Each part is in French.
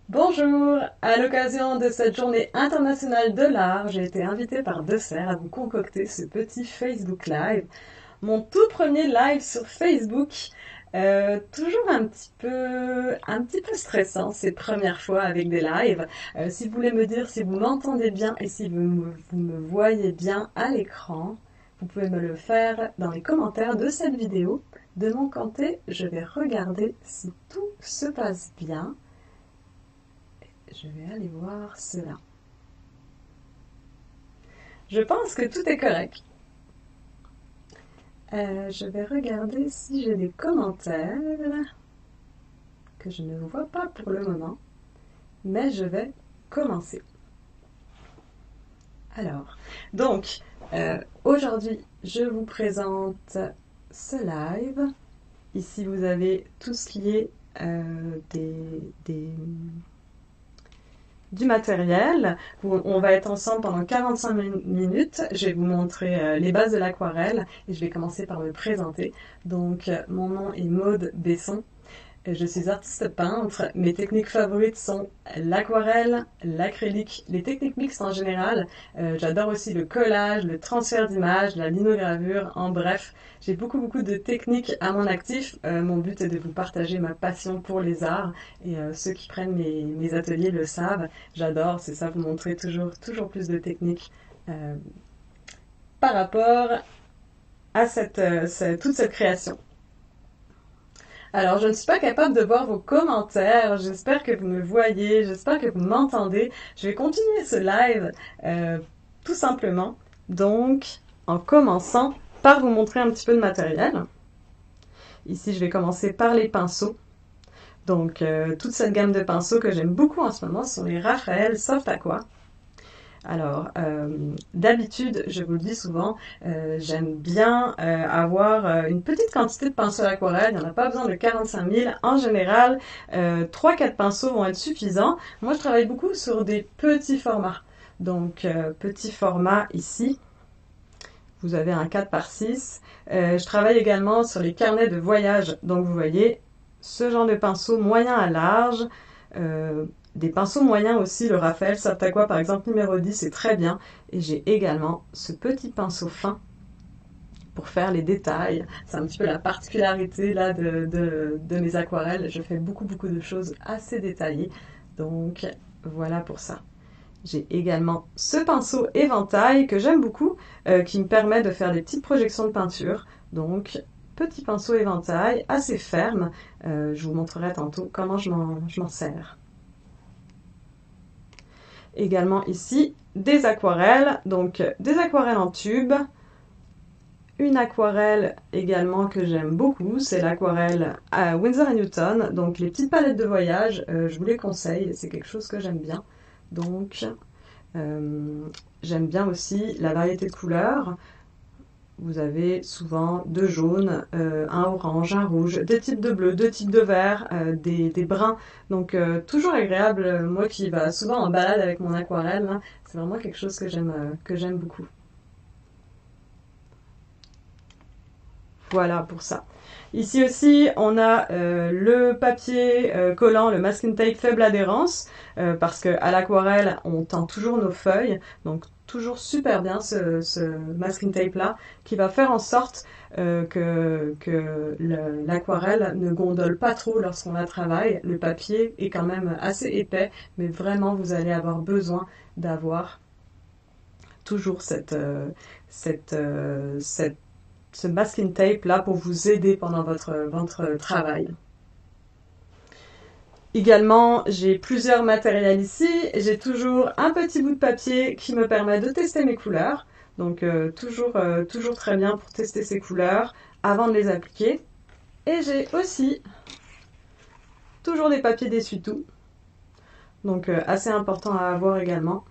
Bonjour! À l'occasion de cette journée internationale de l'art, j'ai été invitée par Dessert à vous concocter ce petit Facebook Live. Mon tout premier live sur Facebook, toujours un petit peu stressant ces premières fois avec des lives. Si vous voulez me dire si vous m'entendez bien et si vous me voyez bien à l'écran, vous pouvez me le faire dans les commentaires de cette vidéo. De mon côté, je vais regarder si tout se passe bien. Je vais aller voir cela. Je pense que tout est correct. Je vais regarder si j'ai des commentaires que je ne vois pas pour le moment, mais je vais commencer. Alors, donc, aujourd'hui, je vous présente ce live. Ici, vous avez tout ce qui est du matériel. On va être ensemble pendant 45 minutes. Je vais vous montrer les bases de l'aquarelle et je vais commencer par me présenter. Donc, mon nom est Maude Besson. Je suis artiste peintre. Mes techniques favorites sont l'aquarelle, l'acrylique, les techniques mixtes en général. J'adore aussi le collage, le transfert d'images, la linogravure. En bref, j'ai beaucoup de techniques à mon actif. Mon but est de vous partager ma passion pour les arts et ceux qui prennent mes ateliers le savent. J'adore, c'est ça, vous montrer toujours plus de techniques par rapport à toute cette création. Alors, je ne suis pas capable de voir vos commentaires. J'espère que vous me voyez. J'espère que vous m'entendez. Je vais continuer ce live tout simplement. Donc, en commençant par vous montrer un petit peu de matériel. Ici, je vais commencer par les pinceaux. Donc, toute cette gamme de pinceaux que j'aime beaucoup en ce moment sont les Raphael Soft Aqua. Alors, d'habitude, je vous le dis souvent, j'aime bien avoir une petite quantité de pinceaux à l'aquarelle. Il n'y en a pas besoin de 45 000. En général, 3-4 pinceaux vont être suffisants. Moi, je travaille beaucoup sur des petits formats. Donc, petit format ici. Vous avez un 4 par 6. Je travaille également sur les carnets de voyage. Donc, vous voyez, ce genre de pinceau moyen à large. Des pinceaux moyens aussi, le Raphael Soft Aqua par exemple numéro 10 c'est très bien. Et j'ai également ce petit pinceau fin pour faire les détails. C'est un petit peu la particularité là de mes aquarelles. Je fais beaucoup de choses assez détaillées. Donc voilà pour ça. J'ai également ce pinceau éventail que j'aime beaucoup, qui me permet de faire des petites projections de peinture. Donc petit pinceau éventail assez ferme. Je vous montrerai tantôt comment je m'en sers. Également ici, des aquarelles, donc des aquarelles en tube. Une aquarelle également que j'aime beaucoup, c'est l'aquarelle à Winsor & Newton. Donc les petites palettes de voyage, je vous les conseille, c'est quelque chose que j'aime bien. Donc j'aime bien aussi la variété de couleurs. Vous avez souvent deux jaunes, un orange, un rouge, deux types de bleu, deux types de vert, des bruns. Donc toujours agréable. Moi qui va souvent en balade avec mon aquarelle, hein, c'est vraiment quelque chose que j'aime beaucoup. Voilà pour ça. Ici aussi, on a le papier collant, le masking tape faible adhérence, parce qu'à l'aquarelle, on teint toujours nos feuilles, donc toujours super bien ce masking tape là, qui va faire en sorte que l'aquarelle ne gondole pas trop lorsqu'on la travaille. Le papier est quand même assez épais, mais vraiment vous allez avoir besoin d'avoir toujours ce masking tape là pour vous aider pendant votre travail. Également, j'ai plusieurs matériels ici. J'ai toujours un petit bout de papier qui me permet de tester mes couleurs. Donc toujours très bien pour tester ces couleurs avant de les appliquer. Et j'ai aussi toujours des papiers d'essuie-tout. Donc assez important à avoir également.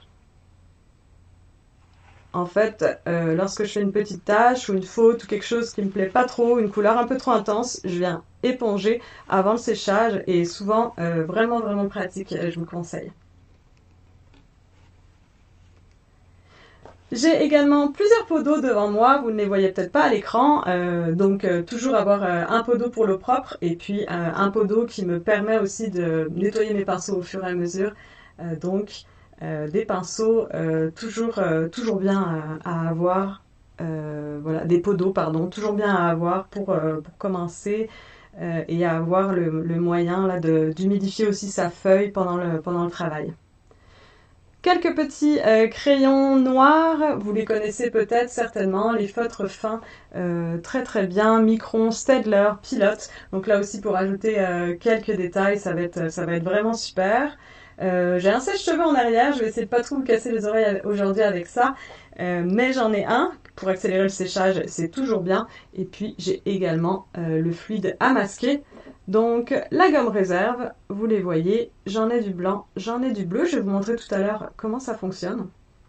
En fait, lorsque je fais une petite tache ou une faute ou quelque chose qui me plaît pas trop, une couleur un peu trop intense, je viens éponger avant le séchage et souvent vraiment pratique, je vous conseille. J'ai également plusieurs pots d'eau devant moi, vous ne les voyez peut-être pas à l'écran, donc toujours avoir un pot d'eau pour l'eau propre et puis un pot d'eau qui me permet aussi de nettoyer mes pinceaux au fur et à mesure. Donc des pinceaux toujours bien à avoir, voilà, des pots d'eau pardon, toujours bien à avoir pour commencer et à avoir le moyen là d'humidifier aussi sa feuille pendant le travail. Quelques petits crayons noirs, vous les connaissez peut-être certainement, les feutres fins, très très bien, Micron, Staedtler, Pilote. Donc là aussi pour ajouter quelques détails, ça va être vraiment super. J'ai un sèche-cheveux en arrière, je vais essayer de pas trop me casser les oreilles aujourd'hui avec ça, mais j'en ai un pour accélérer le séchage, c'est toujours bien. Et puis j'ai également le fluide à masquer. Donc la gomme réserve, vous les voyez, j'en ai du blanc, j'en ai du bleu. Je vais vous montrer tout à l'heure comment ça fonctionne.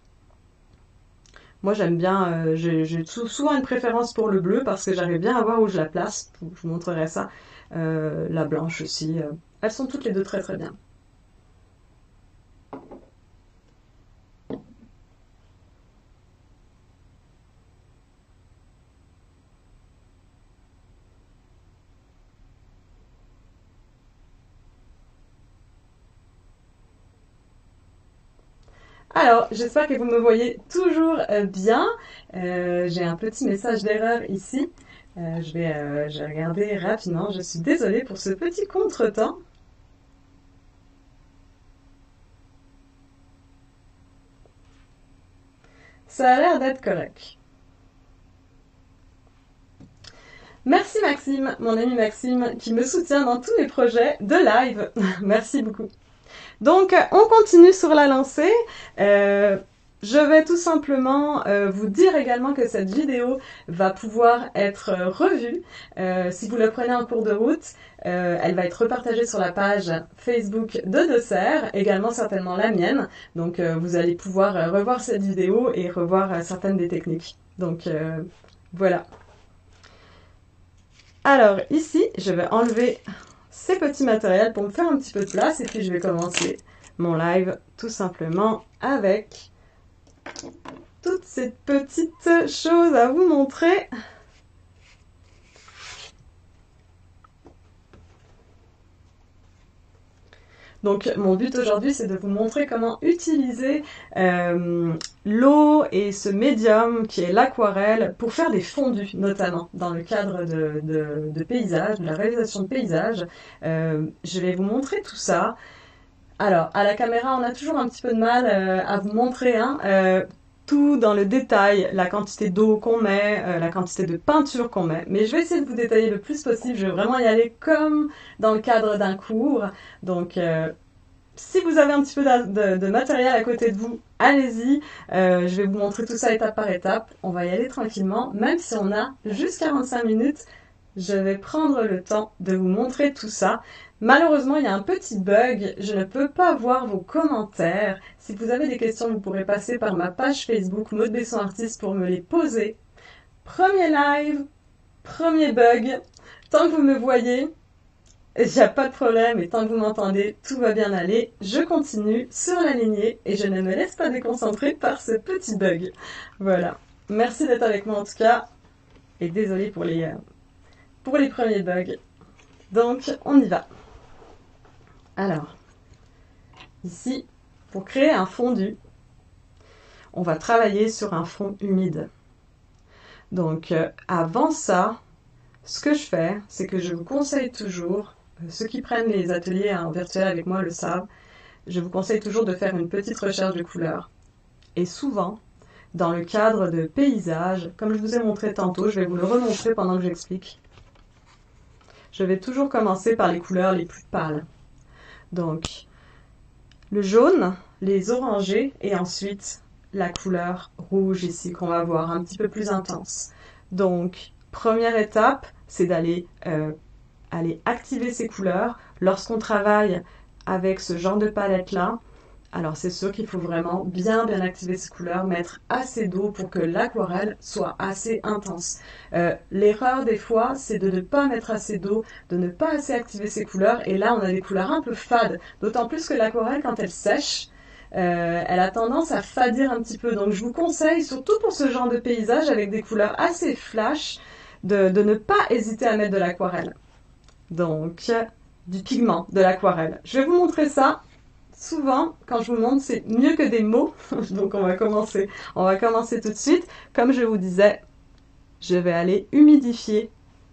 Moi j'aime bien, j'ai souvent une préférence pour le bleu parce que j'arrive bien à voir où je la place. Je vous montrerai ça. La blanche aussi, elles sont toutes les deux très très bien. Alors, j'espère que vous me voyez toujours bien. J'ai un petit message d'erreur ici. Je vais regarder rapidement. Je suis désolée pour ce petit contretemps. Ça a l'air d'être correct. Merci Maxime, mon ami Maxime, qui me soutient dans tous mes projets de live. Merci beaucoup. Donc, on continue sur la lancée. Je vais tout simplement vous dire également que cette vidéo va pouvoir être revue. Si vous le prenez en cours de route, elle va être repartagée sur la page Facebook de Dessert, également certainement la mienne. Donc, vous allez pouvoir revoir cette vidéo et revoir certaines des techniques. Donc, voilà. Alors, ici, je vais enlever ces petits matériels pour me faire un petit peu de place et puis je vais commencer mon live tout simplement avec toutes ces petites choses à vous montrer. Donc mon but aujourd'hui c'est de vous montrer comment utiliser l'eau et ce médium qui est l'aquarelle pour faire des fondus notamment dans le cadre de paysages, de la réalisation de paysages. Je vais vous montrer tout ça. Alors à la caméra on a toujours un petit peu de mal à vous montrer tout dans le détail, la quantité d'eau qu'on met, la quantité de peinture qu'on met. Mais je vais essayer de vous détailler le plus possible. Je vais vraiment y aller comme dans le cadre d'un cours. Donc, si vous avez un petit peu de matériel à côté de vous, allez-y. Je vais vous montrer tout ça étape par étape. On va y aller tranquillement. Même si on a juste 45 minutes, je vais prendre le temps de vous montrer tout ça. Malheureusement, il y a un petit bug, je ne peux pas voir vos commentaires. Si vous avez des questions, vous pourrez passer par ma page Facebook Maud Besson Artiste pour me les poser. Premier live, premier bug. Tant que vous me voyez, il n'y a pas de problème et tant que vous m'entendez, tout va bien aller. Je continue sur la lignée et je ne me laisse pas déconcentrer par ce petit bug. Voilà. Merci d'être avec moi en tout cas et désolé pour les premiers bugs. Donc, on y va. Alors, ici, pour créer un fondu, on va travailler sur un fond humide. Donc, avant ça, ce que je fais, c'est que je vous conseille toujours, ceux qui prennent les ateliers en virtuel avec moi le savent, je vous conseille toujours de faire une petite recherche de couleurs. Et souvent, dans le cadre de paysages, comme je vous ai montré tantôt, je vais vous le remontrer pendant que j'explique. Je vais toujours commencer par les couleurs les plus pâles. Donc, le jaune, les orangés et ensuite la couleur rouge ici qu'on va voir un petit peu plus intense. Donc, première étape, c'est d'aller aller activer ces couleurs. Lorsqu'on travaille avec ce genre de palette-là, alors c'est sûr qu'il faut vraiment bien activer ces couleurs, mettre assez d'eau pour que l'aquarelle soit assez intense. L'erreur des fois, c'est de ne pas mettre assez d'eau, de ne pas assez activer ces couleurs, et là on a des couleurs un peu fades, d'autant plus que l'aquarelle quand elle sèche, elle a tendance à fadir un petit peu. Donc je vous conseille, surtout pour ce genre de paysage avec des couleurs assez flash, de ne pas hésiter à mettre de l'aquarelle. Donc du pigment, de l'aquarelle. Je vais vous montrer ça. Souvent, quand je vous montre, c'est mieux que des mots. Donc on va commencer. On va commencer tout de suite. Comme je vous disais, je vais aller humidifier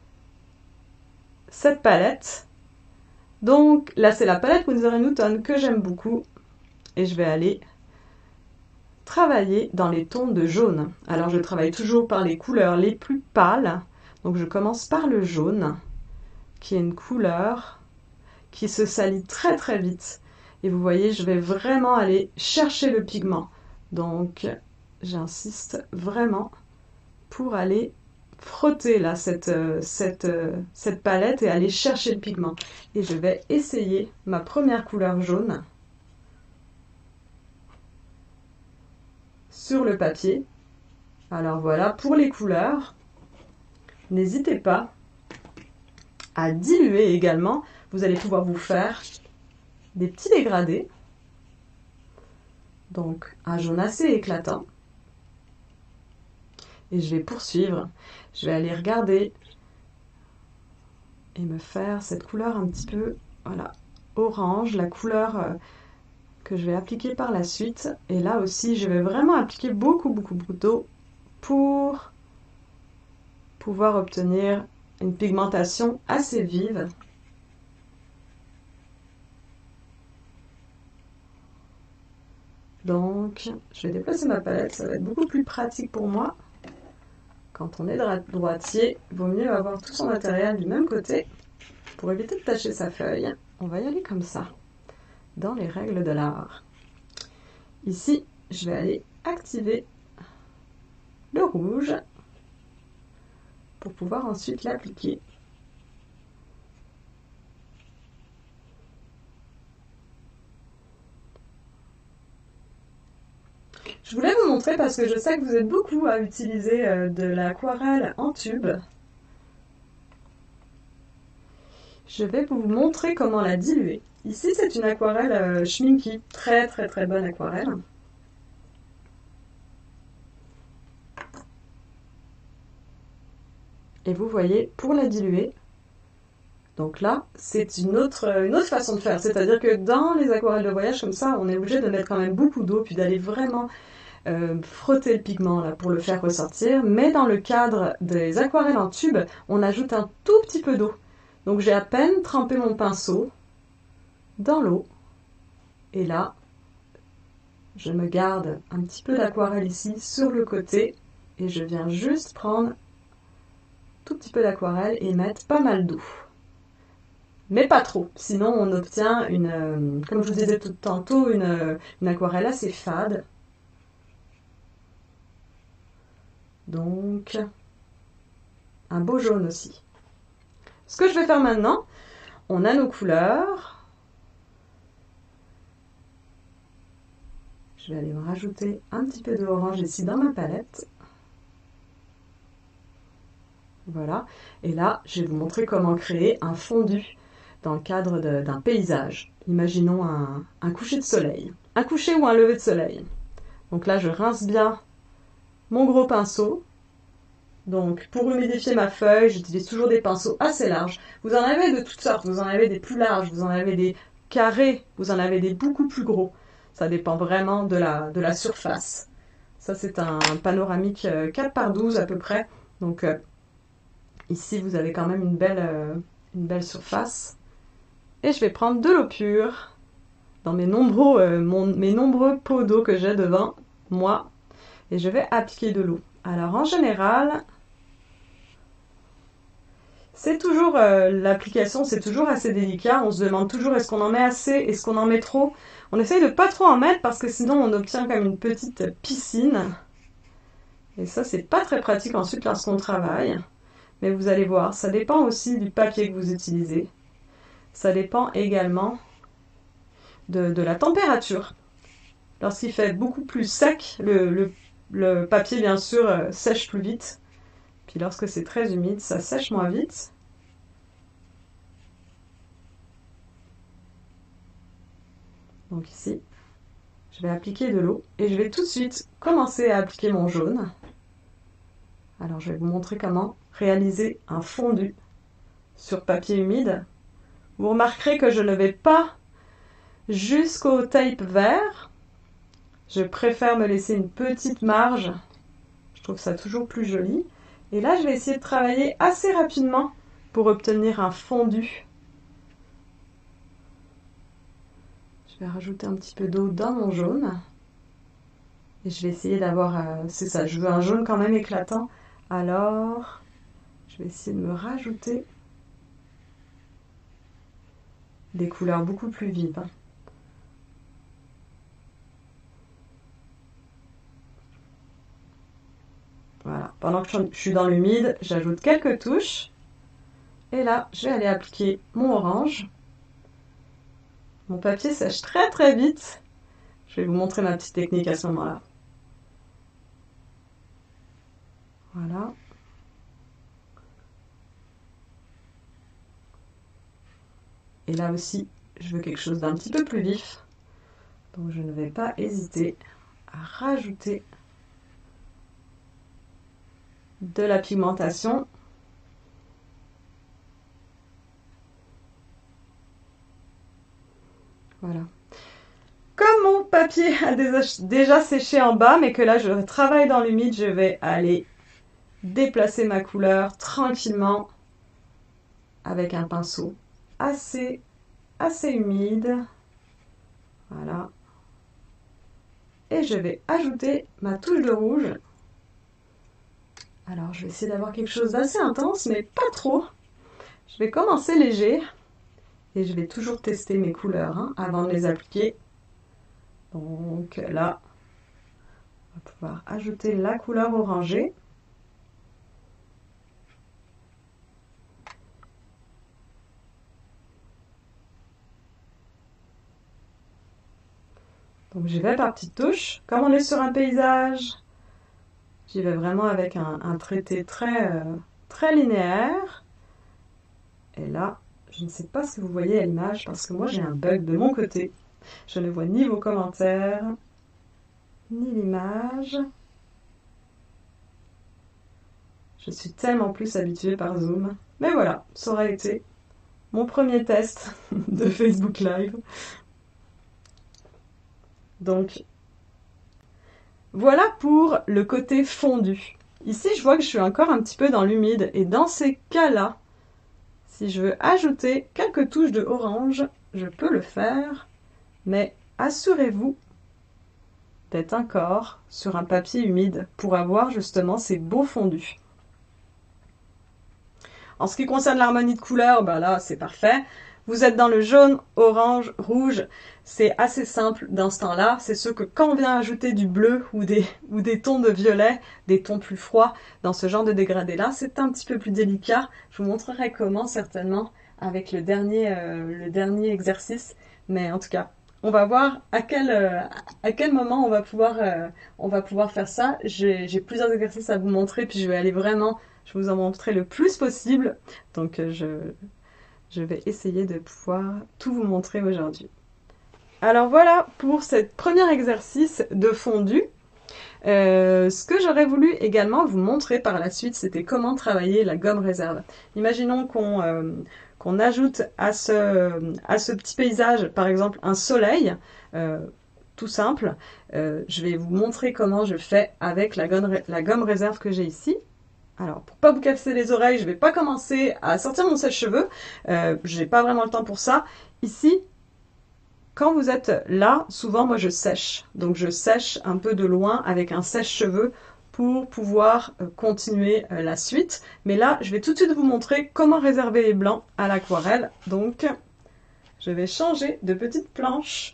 cette palette. Donc là, c'est la palette Winsor & Newton que j'aime beaucoup. Et je vais aller travailler dans les tons de jaune. Alors je travaille toujours par les couleurs les plus pâles. Donc je commence par le jaune, qui est une couleur qui se salit très très vite. Et vous voyez, je vais vraiment aller chercher le pigment. Donc j'insiste vraiment pour aller frotter là cette palette et aller chercher le pigment. Et je vais essayer ma première couleur jaune sur le papier. Alors voilà, pour les couleurs, n'hésitez pas à diluer également. Vous allez pouvoir vous faire des petits dégradés. Donc un jaune assez éclatant. Et je vais poursuivre. Je vais aller regarder et me faire cette couleur un petit peu, voilà, orange, la couleur que je vais appliquer par la suite. Et là aussi, je vais vraiment appliquer beaucoup d'eau pour pouvoir obtenir une pigmentation assez vive. Donc, je vais déplacer ma palette, ça va être beaucoup plus pratique pour moi. Quand on est droitier, il vaut mieux avoir tout son matériel du même côté pour éviter de tacher sa feuille. On va y aller comme ça, dans les règles de l'art. Ici, je vais aller activer le rouge pour pouvoir ensuite l'appliquer. Je voulais vous montrer parce que je sais que vous êtes beaucoup à utiliser de l'aquarelle en tube. Je vais vous montrer comment la diluer. Ici, c'est une aquarelle Schminky, très bonne aquarelle. Et vous voyez, pour la diluer, donc là, c'est une autre façon de faire. C'est-à-dire que dans les aquarelles de voyage comme ça, on est obligé de mettre quand même beaucoup d'eau, puis d'aller vraiment frotter le pigment là, pour le faire ressortir. Mais dans le cadre des aquarelles en tube, on ajoute un tout petit peu d'eau. Donc j'ai à peine trempé mon pinceau dans l'eau. Et là, je me garde un petit peu d'aquarelle ici sur le côté. Et je viens juste prendre tout petit peu d'aquarelle et mettre pas mal d'eau. Mais pas trop, sinon on obtient comme je vous disais tout tantôt, une aquarelle assez fade. Donc, un beau jaune aussi. Ce que je vais faire maintenant, on a nos couleurs. Je vais aller me rajouter un petit peu de orange ici dans ma palette. Voilà. Et là, je vais vous montrer comment créer un fondu dans le cadre d'un paysage. Imaginons un coucher de soleil. Un coucher ou un lever de soleil. Donc là, je rince bien mon gros pinceau. Donc, pour humidifier ma feuille, j'utilise toujours des pinceaux assez larges. Vous en avez de toutes sortes. Vous en avez des plus larges, vous en avez des carrés, vous en avez des beaucoup plus gros. Ça dépend vraiment de la surface. Ça, c'est un panoramique 4x12 à peu près. Donc, ici, vous avez quand même une belle surface. Et je vais prendre de l'eau pure dans mes nombreux pots d'eau que j'ai devant moi. Et je vais appliquer de l'eau. Alors, en général, c'est toujours l'application, c'est toujours assez délicat. On se demande toujours est-ce qu'on en met assez, est-ce qu'on en met trop. On essaye de pas trop en mettre parce que sinon on obtient comme une petite piscine. Et ça, c'est pas très pratique ensuite lorsqu'on travaille. Mais vous allez voir, ça dépend aussi du papier que vous utilisez. Ça dépend également de la température. Lorsqu'il fait beaucoup plus sec, le papier, bien sûr, sèche plus vite. Puis lorsque c'est très humide, ça sèche moins vite. Donc ici, Je vais appliquer de l'eau et je vais tout de suite commencer à appliquer mon jaune. Alors je vais vous montrer comment réaliser un fondu sur papier humide. Vous remarquerez que je ne vais pas jusqu'au tape vert. Je préfère me laisser une petite marge. Je trouve ça toujours plus joli. Et là, je vais essayer de travailler assez rapidement pour obtenir un fondu. Je vais rajouter un petit peu d'eau dans mon jaune. Et je vais essayer d'avoir... c'est ça, je veux un jaune quand même éclatant. Alors, je vais essayer de me rajouter des couleurs beaucoup plus vives. Voilà. Pendant que je suis dans l'humide, j'ajoute quelques touches. Et là, je vais aller appliquer mon orange. Mon papier sèche très très vite. Je vais vous montrer ma petite technique à ce moment-là. Voilà. Et là aussi, je veux quelque chose d'un petit peu plus vif. Donc je ne vais pas hésiter à rajouter de la pigmentation. Voilà. Comme mon papier a déjà séché en bas, mais que là je travaille dans l'humide, je vais aller déplacer ma couleur tranquillement avec un pinceau assez humide. Voilà. Et je vais ajouter ma touche de rouge. Alors je vais essayer d'avoir quelque chose d'assez intense, mais pas trop. Je vais commencer léger. Et je vais toujours tester mes couleurs avant de les appliquer. Donc là, on va pouvoir ajouter la couleur orangée. Donc j'y vais par petites touches. Comme on est sur un paysage, j'y vais vraiment avec un traité très linéaire. Et là, je ne sais pas ce que vous voyez à l'image parce que moi j'ai un bug de mon côté. Je ne vois ni vos commentaires, ni l'image. Je suis tellement plus habituée par Zoom. Mais voilà, ça aura été mon premier test de Facebook Live. Donc, voilà pour le côté fondu. Ici, je vois que je suis encore un petit peu dans l'humide. Et dans ces cas-là, si je veux ajouter quelques touches de orange, je peux le faire. Mais assurez-vous d'être encore sur un papier humide pour avoir justement ces beaux fondus. En ce qui concerne l'harmonie de couleurs, ben là, c'est parfait. Vous êtes dans le jaune, orange, rouge. C'est assez simple dans ce temps-là. C'est sûr que quand on vient ajouter du bleu ou des tons de violet, des tons plus froids, dans ce genre de dégradé-là, c'est un petit peu plus délicat. Je vous montrerai comment, certainement, avec le dernier exercice. Mais en tout cas, on va voir à quel moment on va pouvoir faire ça. J'ai plusieurs exercices à vous montrer, puis je vais aller vraiment... Je vais vous en montrer le plus possible. Donc, je vais essayer de pouvoir tout vous montrer aujourd'hui. Alors voilà pour ce premier exercice de fondu. Ce que j'aurais voulu également vous montrer par la suite, c'était comment travailler la gomme réserve. Imaginons qu'on ajoute à ce petit paysage, par exemple, un soleil, tout simple. Je vais vous montrer comment je fais avec la gomme réserve que j'ai ici. Alors, pour pas vous casser les oreilles, je vais pas commencer à sortir mon sèche-cheveux. J'ai pas vraiment le temps pour ça. Ici, quand vous êtes là, souvent, moi, je sèche. Donc, je sèche un peu de loin avec un sèche-cheveux pour pouvoir continuer la suite. Mais là, je vais tout de suite vous montrer comment réserver les blancs à l'aquarelle. Donc, je vais changer de petite planche.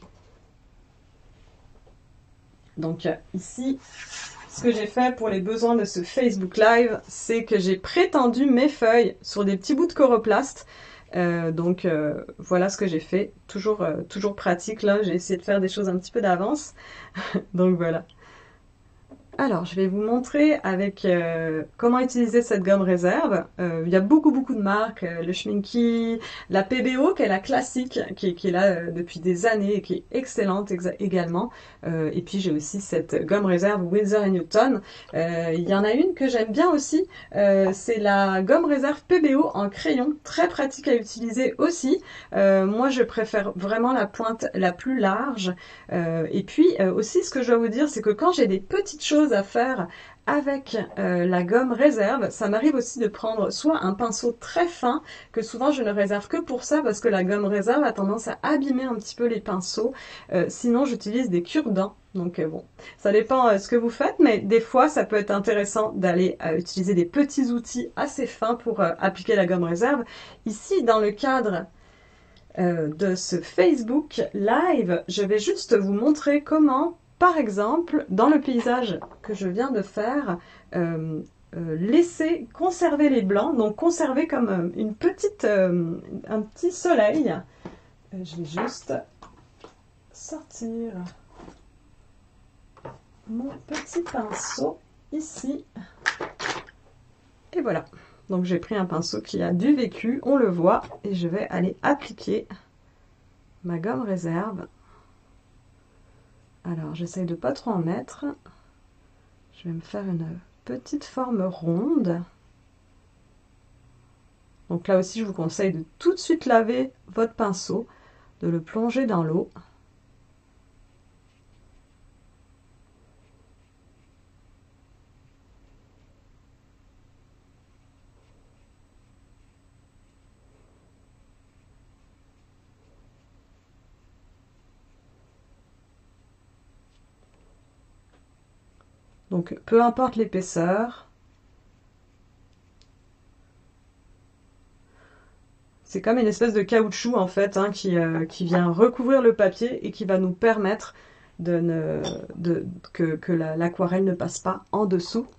Donc, ici... Ce que j'ai fait pour les besoins de ce Facebook Live, c'est que j'ai prétendu mes feuilles sur des petits bouts de coroplaste. Voilà ce que j'ai fait. Toujours pratique là, j'ai essayé de faire des choses un petit peu d'avance. Donc voilà. Alors, je vais vous montrer avec comment utiliser cette gomme réserve. Il y a beaucoup de marques, le Schminky, la PBO qui est la classique, qui est là depuis des années et qui est excellente également. Et puis j'ai aussi cette gomme réserve Winsor & Newton. Il y en a une que j'aime bien aussi, c'est la gomme réserve PBO en crayon, très pratique à utiliser aussi. Moi je préfère vraiment la pointe la plus large. Et puis aussi ce que je dois vous dire, c'est que quand j'ai des petites choses à faire avec la gomme réserve, ça m'arrive aussi de prendre soit un pinceau très fin, que souvent je ne réserve que pour ça, parce que la gomme réserve a tendance à abîmer un petit peu les pinceaux. Sinon j'utilise des cure-dents. Donc bon, ça dépend ce que vous faites, mais des fois ça peut être intéressant d'aller utiliser des petits outils assez fins pour appliquer la gomme réserve. Ici, dans le cadre de ce Facebook Live, je vais juste vous montrer comment, par exemple, dans le paysage que je viens de faire, laisser conserver les blancs, donc conserver comme une petite, un petit soleil. Je vais juste sortir mon petit pinceau ici. Et voilà. Donc j'ai pris un pinceau qui a du vécu, on le voit, et je vais aller appliquer ma gomme réserve. Alors j'essaye de pas trop en mettre. Je vais me faire une petite forme ronde. Donc là aussi je vous conseille de tout de suite laver votre pinceau, de le plonger dans l'eau. Donc peu importe l'épaisseur, c'est comme une espèce de caoutchouc en fait qui vient recouvrir le papier et qui va nous permettre que l'aquarelle ne passe pas en dessous.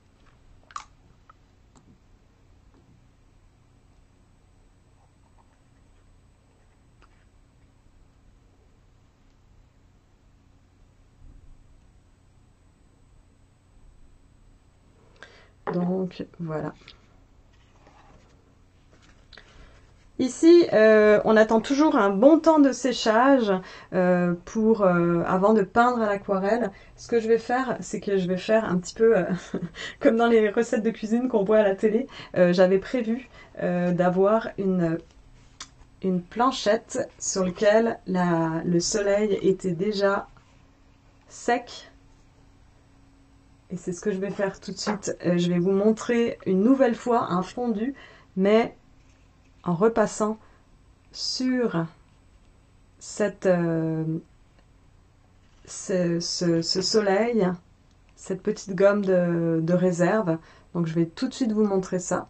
Donc voilà. Ici, on attend toujours un bon temps de séchage avant de peindre à l'aquarelle. Ce que je vais faire, c'est que je vais faire un petit peu comme dans les recettes de cuisine qu'on voit à la télé. J'avais prévu d'avoir une planchette sur laquelle le soleil était déjà sec. Et c'est ce que je vais faire tout de suite. Je vais vous montrer une nouvelle fois un fondu, mais en repassant sur ce soleil, cette petite gomme de réserve. Donc je vais tout de suite vous montrer ça.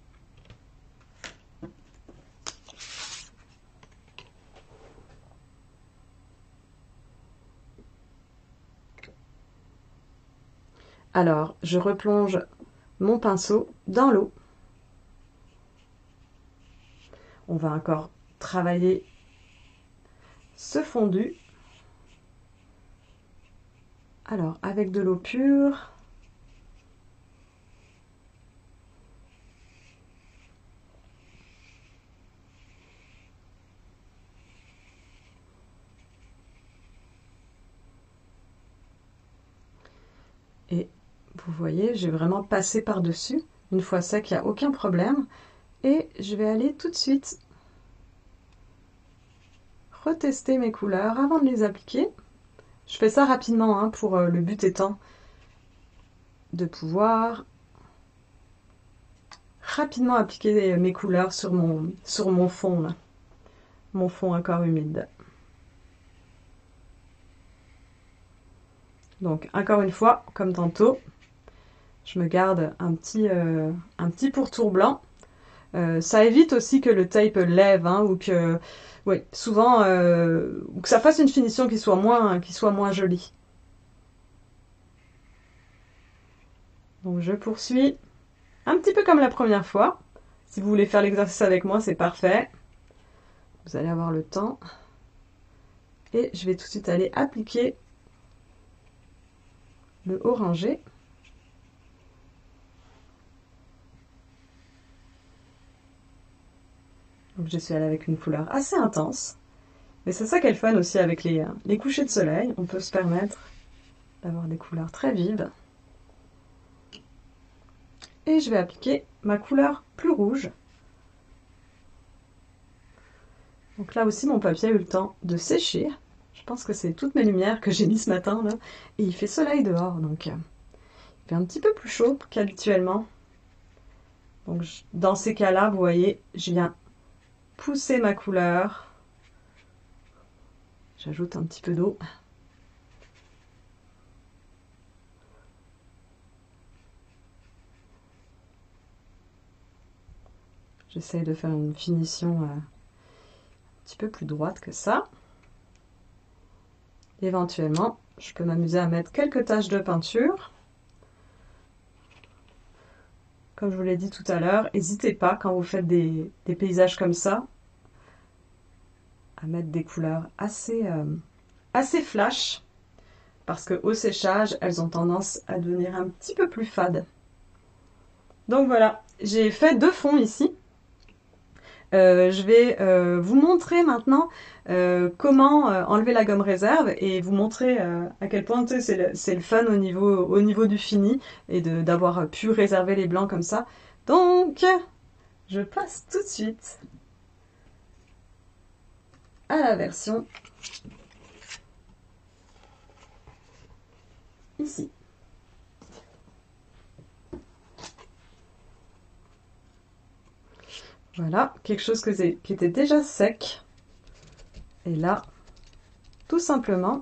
Alors, je replonge mon pinceau dans l'eau. On va encore travailler ce fondu. Alors, avec de l'eau pure. Et vous voyez, j'ai vraiment passé par-dessus. Une fois sec, il n'y a aucun problème. Et je vais aller tout de suite retester mes couleurs avant de les appliquer. Je fais ça rapidement, hein, pour le but étant de pouvoir rapidement appliquer mes couleurs sur mon fond, là. Mon fond encore humide. Donc, encore une fois, comme tantôt, je me garde un petit pourtour blanc. Ça évite aussi que le tape lève, hein, ou que, oui, souvent, ou que ça fasse une finition qui soit moins jolie. Donc je poursuis un petit peu comme la première fois. Si vous voulez faire l'exercice avec moi, c'est parfait. Vous allez avoir le temps. Et je vais tout de suite aller appliquer le orangé. Donc je suis allée avec une couleur assez intense. Mais c'est ça qui est le fun aussi avec les couchers de soleil. On peut se permettre d'avoir des couleurs très vives. Et je vais appliquer ma couleur plus rouge. Donc là aussi, mon papier a eu le temps de sécher. Je pense que c'est toutes mes lumières que j'ai mis ce matin, là. Et il fait soleil dehors, donc il fait un petit peu plus chaud qu'habituellement. Donc dans ces cas-là, vous voyez, je viens pousser ma couleur. J'ajoute un petit peu d'eau. J'essaye de faire une finition un petit peu plus droite que ça. Éventuellement, je peux m'amuser à mettre quelques taches de peinture. Comme je vous l'ai dit tout à l'heure, n'hésitez pas quand vous faites des paysages comme ça à mettre des couleurs assez flash parce qu'au séchage, elles ont tendance à devenir un petit peu plus fades. Donc voilà, j'ai fait 2 fonds ici. Je vais vous montrer maintenant comment enlever la gomme réserve et vous montrer à quel point c'est le fun au niveau du fini et d'avoir pu réserver les blancs comme ça. Donc, je passe tout de suite à la version ici. Voilà, quelque chose qui était déjà sec. Et là, tout simplement.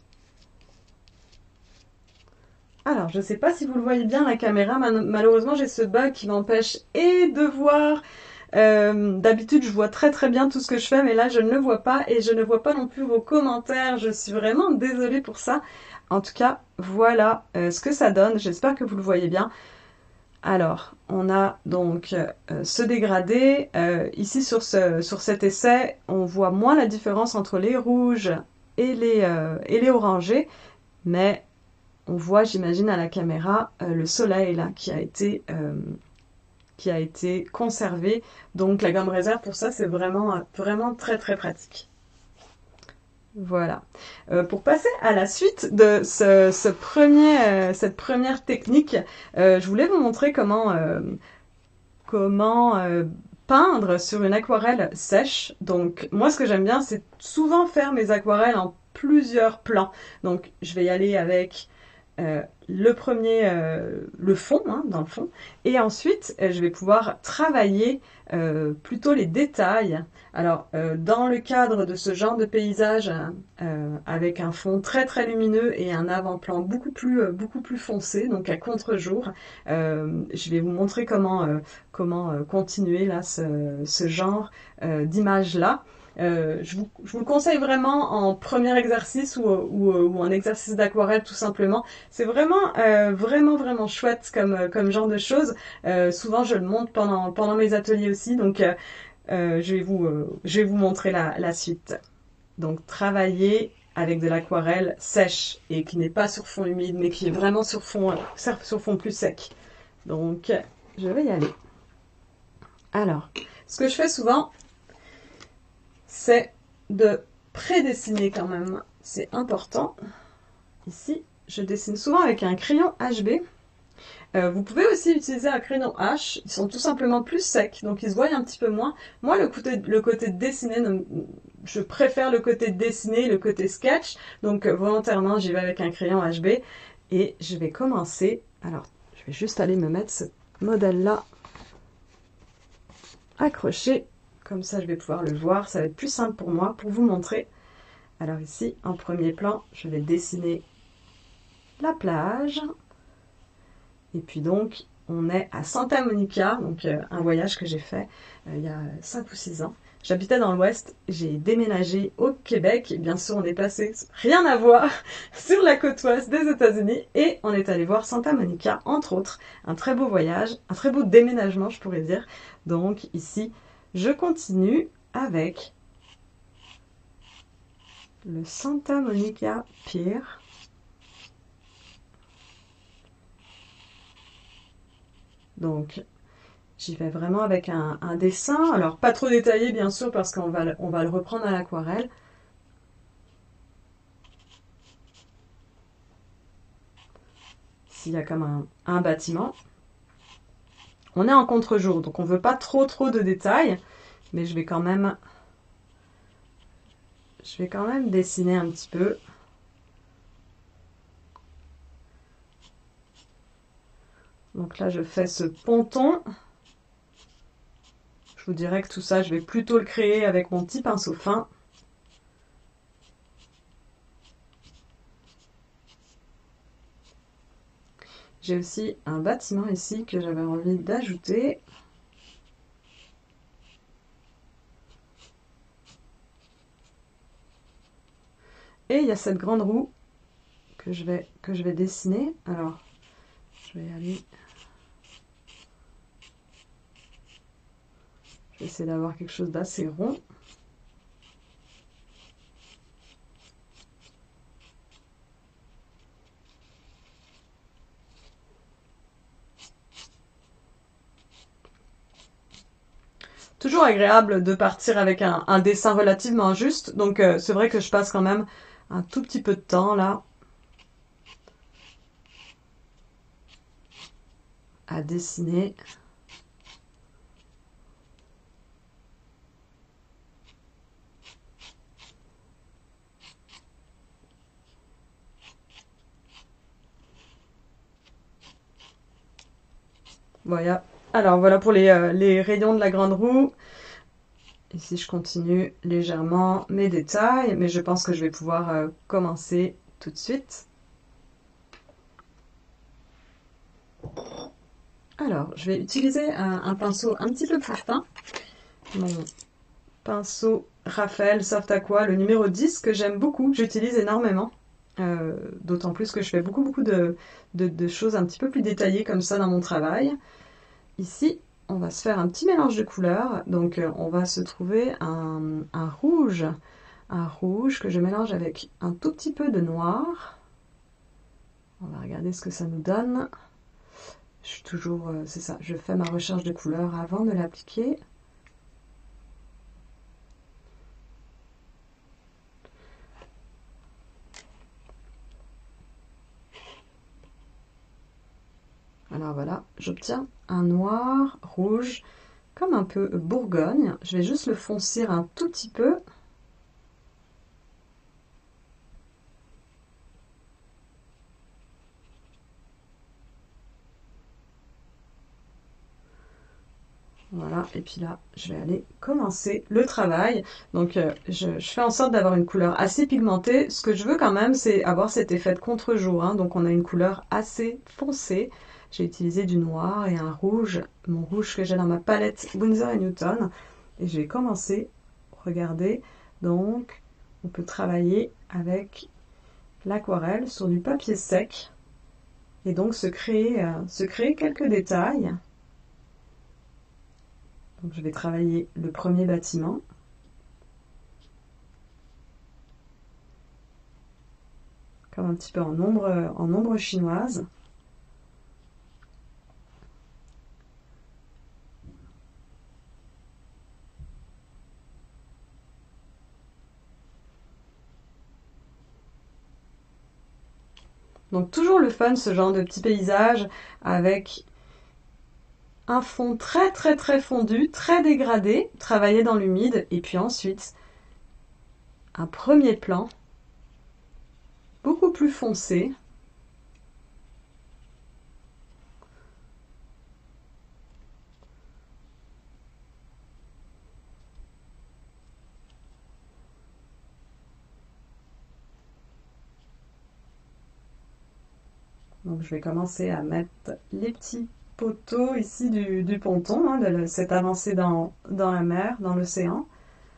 Alors, je ne sais pas si vous le voyez bien la caméra, malheureusement j'ai ce bug qui m'empêche et de voir. D'habitude je vois très très bien tout ce que je fais, mais là je ne le vois pas et je ne vois pas non plus vos commentaires. Je suis vraiment désolée pour ça. En tout cas, voilà ce que ça donne. J'espère que vous le voyez bien. Alors, on a donc ce dégradé. Ici sur cet essai, on voit moins la différence entre les rouges et les orangés, mais on voit, j'imagine, à la caméra, le soleil là qui a été conservé. Donc la gomme réserve pour ça, c'est vraiment très très pratique. Voilà. Pour passer à la suite de cette première technique, je voulais vous montrer comment peindre sur une aquarelle sèche. Donc moi ce que j'aime bien, c'est souvent faire mes aquarelles en plusieurs plans. Donc je vais y aller avec le premier, le fond, hein, dans le fond, et ensuite je vais pouvoir travailler plutôt les détails. Alors dans le cadre de ce genre de paysage avec un fond très très lumineux et un avant-plan beaucoup plus foncé, donc à contre-jour, je vais vous montrer comment continuer là ce genre d'image là. Je vous le conseille vraiment en premier exercice ou en exercice d'aquarelle tout simplement. C'est vraiment chouette comme genre de choses. Souvent je le montre pendant mes ateliers aussi, donc je vais vous montrer la suite. Donc travailler avec de l'aquarelle sèche et qui n'est pas sur fond humide mais qui est vraiment sur fond plus sec. Donc je vais y aller. Alors, ce que je fais souvent, c'est de prédessiner quand même. C'est important. Ici, je dessine souvent avec un crayon HB. Vous pouvez aussi utiliser un crayon H. Ils sont tout simplement plus secs, donc ils se voient un petit peu moins. Moi, le côté dessiné, je préfère le côté dessiné, le côté sketch. Donc volontairement, j'y vais avec un crayon HB. Et je vais commencer. Alors, je vais juste aller me mettre ce modèle-là accroché. Comme ça, je vais pouvoir le voir. Ça va être plus simple pour moi, pour vous montrer. Alors ici, en premier plan, je vais dessiner la plage. Et puis donc, on est à Santa Monica, donc un voyage que j'ai fait il y a 5 ou 6 ans. J'habitais dans l'Ouest, j'ai déménagé au Québec, et bien sûr on est passé, rien à voir, sur la côte ouest des États-Unis, et on est allé voir Santa Monica, entre autres. Un très beau voyage, un très beau déménagement, je pourrais dire. Donc ici, je continue avec le Santa Monica Pier. Donc, J'y vais vraiment avec un dessin. Alors, pas trop détaillé, bien sûr, parce qu'on va, on va le reprendre à l'aquarelle. S'il y a comme un bâtiment. On est en contre-jour, donc on veut pas trop de détails, mais je vais quand même dessiner un petit peu. Donc là, je fais ce ponton. Je vous dirais que tout ça, je vais plutôt le créer avec mon petit pinceau fin. J'ai aussi un bâtiment ici que j'avais envie d'ajouter. Et il y a cette grande roue que je vais dessiner. Alors, je vais aller... Je vais essayer d'avoir quelque chose d'assez rond. Toujours agréable de partir avec un dessin relativement juste. Donc c'est vrai que je passe quand même un tout petit peu de temps là à dessiner. Voilà. Alors voilà pour les rayons de la grande roue. Ici je continue légèrement mes détails, mais je pense que je vais pouvoir commencer tout de suite. Alors, je vais utiliser un pinceau un petit peu plus fin. Mon pinceau Raphaël Soft Aqua, le numéro 10, que j'aime beaucoup, que j'utilise énormément. D'autant plus que je fais beaucoup de choses un petit peu plus détaillées comme ça dans mon travail. Ici, on va se faire un petit mélange de couleurs. Donc, on va se trouver un rouge que je mélange avec un tout petit peu de noir. On va regarder ce que ça nous donne. Je suis toujours, c'est ça, je fais ma recherche de couleurs avant de l'appliquer. Alors voilà, j'obtiens un noir, rouge, comme un peu bourgogne. Je vais juste le foncir un tout petit peu. Voilà, et puis là, je vais aller commencer le travail. Donc, je fais en sorte d'avoir une couleur assez pigmentée. Ce que je veux quand même, c'est avoir cet effet de contre-jour, hein. Donc, on a une couleur assez foncée. J'ai utilisé du noir et un rouge, mon rouge que j'ai dans ma palette Winsor & Newton. Et je vais commencer, regardez, donc on peut travailler avec l'aquarelle sur du papier sec. Et donc se créer quelques détails. Donc je vais travailler le premier bâtiment. Comme un petit peu en ombre chinoise. Donc toujours le fun, ce genre de petit paysage avec un fond très fondu, très dégradé, travaillé dans l'humide, et puis ensuite un premier plan beaucoup plus foncé. Donc je vais commencer à mettre les petits poteaux ici du ponton, hein, de cette avancée dans la mer, dans l'océan.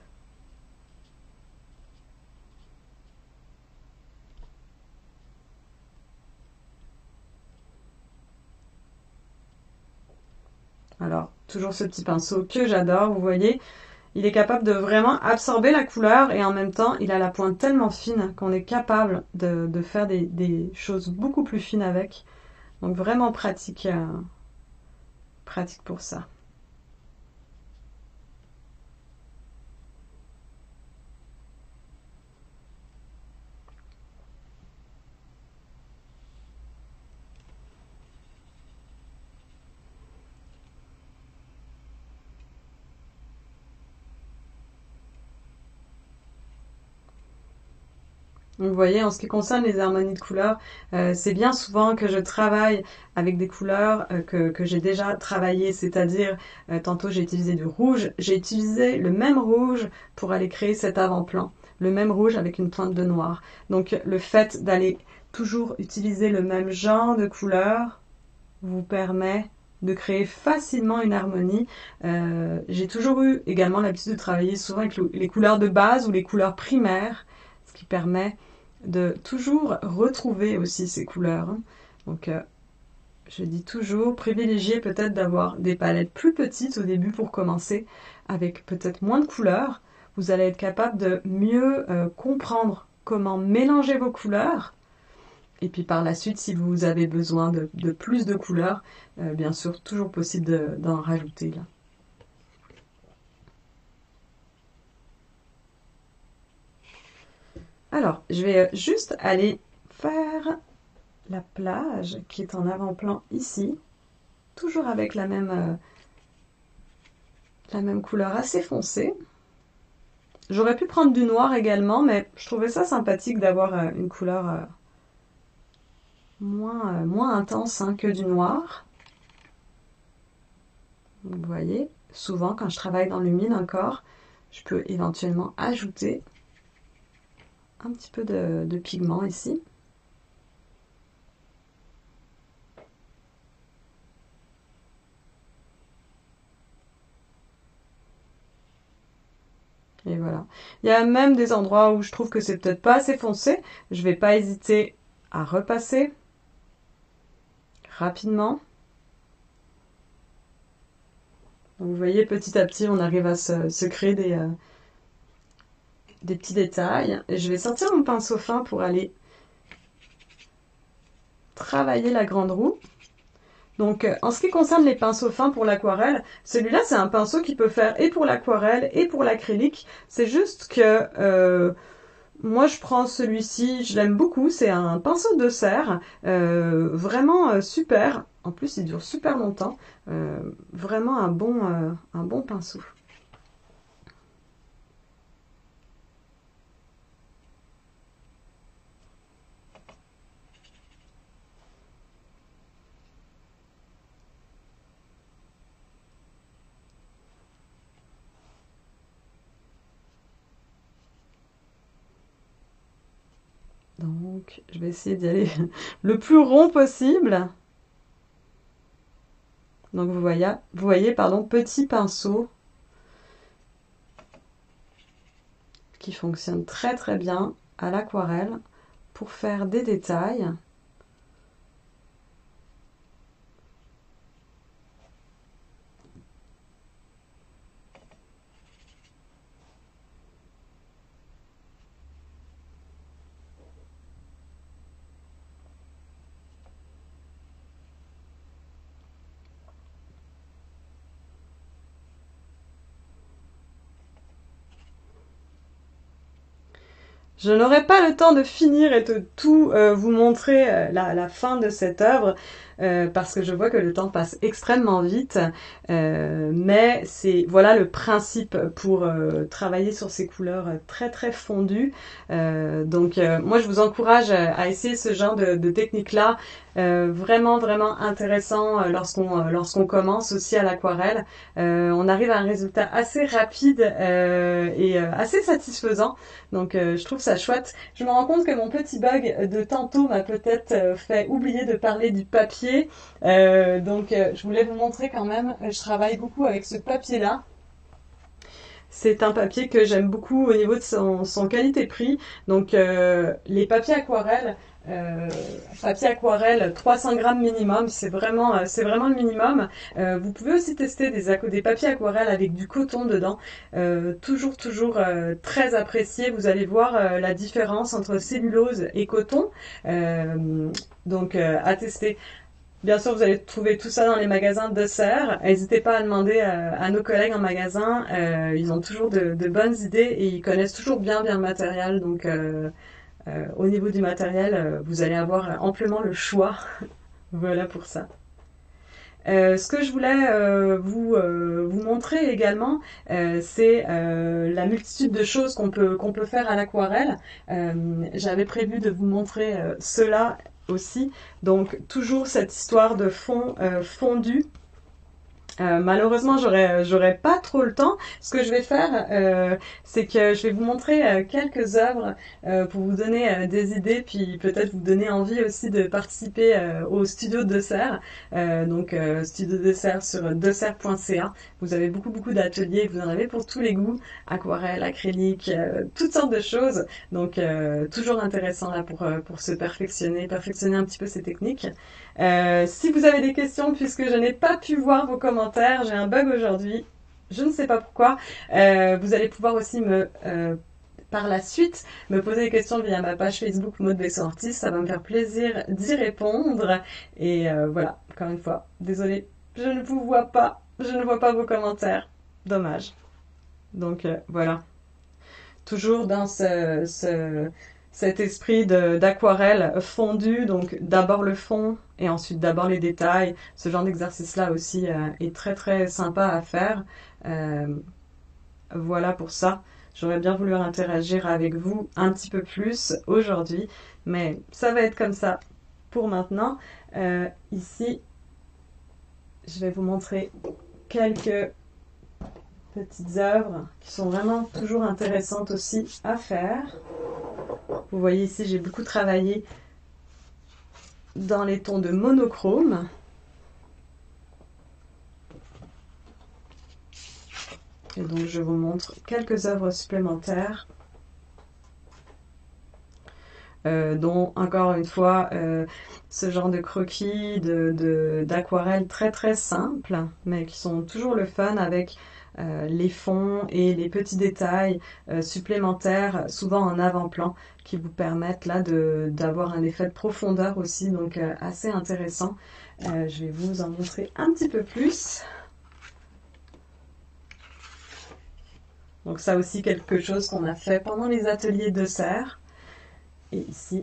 Alors, toujours ce petit pinceau que j'adore, vous voyez, il est capable de vraiment absorber la couleur et en même temps, il a la pointe tellement fine qu'on est capable de faire des choses beaucoup plus fines avec. Donc vraiment pratique, pratique pour ça. Donc, vous voyez, en ce qui concerne les harmonies de couleurs, c'est bien souvent que je travaille avec des couleurs que j'ai déjà travaillées, c'est-à-dire tantôt j'ai utilisé du rouge, j'ai utilisé le même rouge pour aller créer cet avant-plan, le même rouge avec une pointe de noir. Donc le fait d'aller toujours utiliser le même genre de couleur vous permet de créer facilement une harmonie. J'ai toujours eu également l'habitude de travailler souvent avec les couleurs de base ou les couleurs primaires, ce qui permet de toujours retrouver aussi ces couleurs. Donc, je dis toujours, privilégier peut-être d'avoir des palettes plus petites au début pour commencer, avec peut-être moins de couleurs. Vous allez être capable de mieux comprendre comment mélanger vos couleurs. Et puis par la suite, si vous avez besoin de plus de couleurs, bien sûr, toujours possible d'en rajouter là. Alors, je vais juste aller faire la plage qui est en avant-plan ici, toujours avec la même couleur assez foncée. J'aurais pu prendre du noir également, mais je trouvais ça sympathique d'avoir une couleur moins intense que du noir. Vous voyez, souvent quand je travaille dans l'humide encore, je peux éventuellement ajouter un petit peu de pigment ici. Et voilà. Il y a même des endroits où je trouve que c'est peut-être pas assez foncé. Je vais pas hésiter à repasser rapidement. Donc vous voyez, petit à petit, on arrive à se créer des petits détails. Et je vais sortir mon pinceau fin pour aller travailler la grande roue. Donc, en ce qui concerne les pinceaux fins pour l'aquarelle, celui-là, c'est un pinceau qui peut faire et pour l'aquarelle et pour l'acrylique. C'est juste que moi, je prends celui-ci, je l'aime beaucoup. C'est un pinceau de serre, vraiment super. En plus, il dure super longtemps. Vraiment un bon pinceau. Donc, je vais essayer d'y aller le plus rond possible. Donc, vous voyez, petit pinceau qui fonctionne très très bien à l'aquarelle pour faire des détails. Je n'aurai pas le temps de finir et de tout vous montrer la fin de cette œuvre parce que je vois que le temps passe extrêmement vite. Mais c'est voilà le principe pour travailler sur ces couleurs très très fondues. Donc moi je vous encourage à essayer ce genre de technique-là. Vraiment vraiment intéressant lorsqu'on commence aussi à l'aquarelle. On arrive à un résultat assez rapide et assez satisfaisant. Donc je trouve ça chouette. Je me rends compte que mon petit bug de tantôt m'a peut-être fait oublier de parler du papier. Donc je voulais vous montrer quand même, je travaille beaucoup avec ce papier-là. C'est un papier que j'aime beaucoup au niveau de son qualité-prix. Donc les papiers aquarelles, papier aquarelle 300 grammes minimum, c'est vraiment le minimum. Vous pouvez aussi tester des papiers aquarelles avec du coton dedans. Toujours très apprécié. Vous allez voir la différence entre cellulose et coton. Donc à tester. Bien sûr, vous allez trouver tout ça dans les magasins de serre. N'hésitez pas à demander à nos collègues en magasin. Ils ont toujours de bonnes idées et ils connaissent toujours bien le matériel. Donc, au niveau du matériel, vous allez avoir amplement le choix. Voilà pour ça. Ce que je voulais vous montrer également, c'est la multitude de choses qu'on peut faire à l'aquarelle. J'avais prévu de vous montrer cela aussi. Donc toujours cette histoire de fond fondu. Malheureusement, j'aurais pas trop le temps. Ce que je vais faire, c'est que je vais vous montrer quelques œuvres pour vous donner des idées, puis peut-être vous donner envie aussi de participer au studio de Dessert. Studio de Dessert sur dessert.ca. Vous avez beaucoup d'ateliers, vous en avez pour tous les goûts, aquarelle, acrylique, toutes sortes de choses. Donc toujours intéressant là pour se perfectionner un petit peu ces techniques. Si vous avez des questions, puisque je n'ai pas pu voir vos commentaires, j'ai un bug aujourd'hui, je ne sais pas pourquoi, vous allez pouvoir aussi par la suite, me poser des questions via ma page Facebook Maud Besson-Ortiz, ça va me faire plaisir d'y répondre. Et voilà, encore une fois, désolée, je ne vous vois pas, je ne vois pas vos commentaires, dommage. Donc voilà, toujours dans cet esprit d'aquarelle fondue, donc d'abord le fond et ensuite d'abord les détails. Ce genre d'exercice-là aussi est très sympa à faire. Voilà pour ça. J'aurais bien voulu interagir avec vous un petit peu plus aujourd'hui, mais ça va être comme ça pour maintenant. Ici, je vais vous montrer quelques petites œuvres qui sont vraiment toujours intéressantes aussi à faire. Vous voyez ici, j'ai beaucoup travaillé dans les tons de monochrome. Et donc, je vous montre quelques œuvres supplémentaires, dont, encore une fois, ce genre de croquis, d'aquarelle très simples, mais qui sont toujours le fun avec les fonds et les petits détails supplémentaires, souvent en avant-plan, qui vous permettent là d'avoir un effet de profondeur aussi, donc assez intéressant. Je vais vous en montrer un petit peu plus. Donc ça aussi quelque chose qu'on a fait pendant les ateliers de serre. Et ici,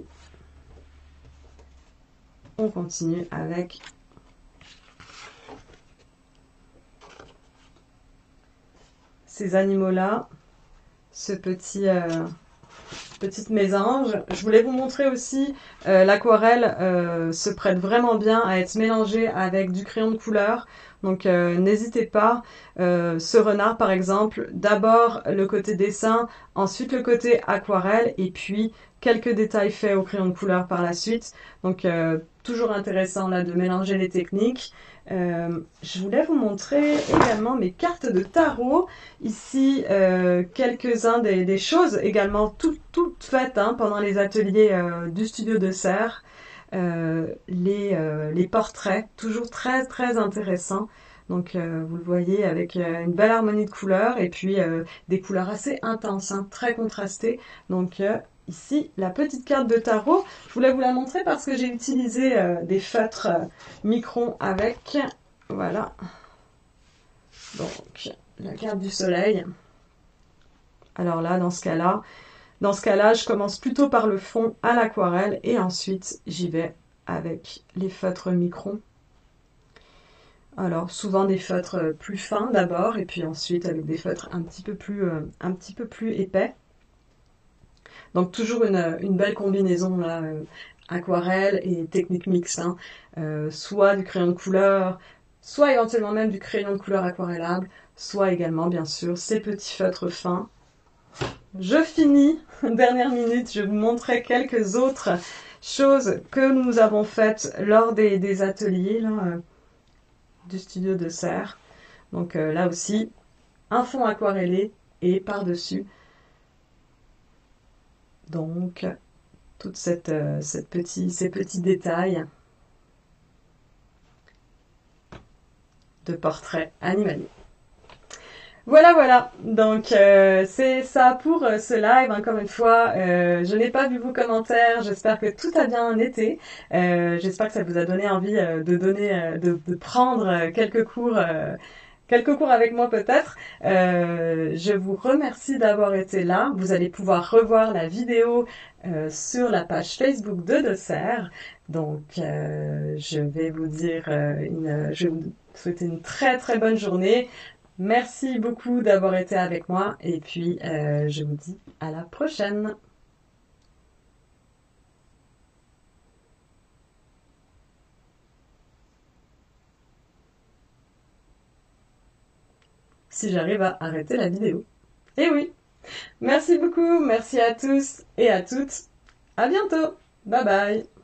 on continue avec ces animaux-là, ce petite mésange. Je voulais vous montrer aussi l'aquarelle se prête vraiment bien à être mélangée avec du crayon de couleur. Donc n'hésitez pas. Ce renard par exemple, d'abord le côté dessin, ensuite le côté aquarelle et puis quelques détails faits au crayon de couleur par la suite. Donc toujours intéressant là de mélanger les techniques. Je voulais vous montrer également mes cartes de tarot. Ici, quelques-uns des choses également toutes faites pendant les ateliers du studio de serre. Les portraits, toujours très intéressants. Donc vous le voyez avec une belle harmonie de couleurs et puis des couleurs assez intenses, très contrastées. Donc ici, la petite carte de tarot, je voulais vous la montrer parce que j'ai utilisé des feutres micron avec. Voilà. Donc, la carte du soleil. Alors là, dans ce cas-là, je commence plutôt par le fond à l'aquarelle et ensuite j'y vais avec les feutres micron. Alors, souvent des feutres plus fins d'abord et puis ensuite avec des feutres un petit peu plus épais. Donc toujours une belle combinaison là, aquarelle et technique mixte, soit du crayon de couleur, soit éventuellement même du crayon de couleur aquarellable, soit également bien sûr ces petits feutres fins. Je finis, dernière minute, je vous montrerai quelques autres choses que nous avons faites lors des ateliers là, du studio de serre. Donc là aussi, un fond aquarellé et par-dessus. Donc, toute ces petits détails de portraits animaliers. Voilà. Donc, c'est ça pour ce live. Encore une fois, je n'ai pas vu vos commentaires. J'espère que tout a bien été. J'espère que ça vous a donné envie de prendre quelques cours avec moi peut-être. Je vous remercie d'avoir été là. Vous allez pouvoir revoir la vidéo sur la page Facebook de Dessert. Donc, je vais vous dire je vais vous souhaiter une très très bonne journée. Merci beaucoup d'avoir été avec moi et puis je vous dis à la prochaine. Si j'arrive à arrêter la vidéo. Eh oui. Merci beaucoup, merci à tous et à toutes. À bientôt. Bye bye.